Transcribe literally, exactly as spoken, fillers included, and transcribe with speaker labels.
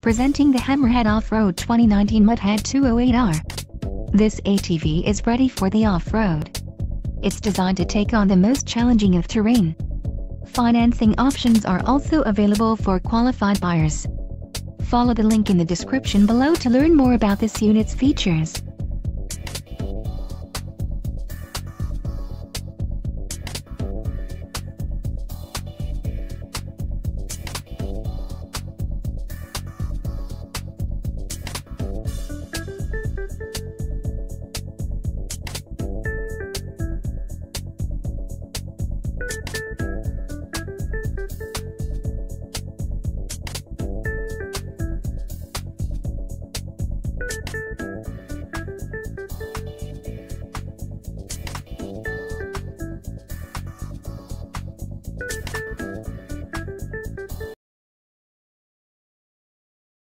Speaker 1: Presenting the Hammerhead Off-Road twenty nineteen MUDHEAD two oh eight R. This A T V is ready for the off-road. It's designed to take on the most challenging of terrain. Financing options are also available for qualified buyers. Follow the link in the description below to learn more about this unit's features.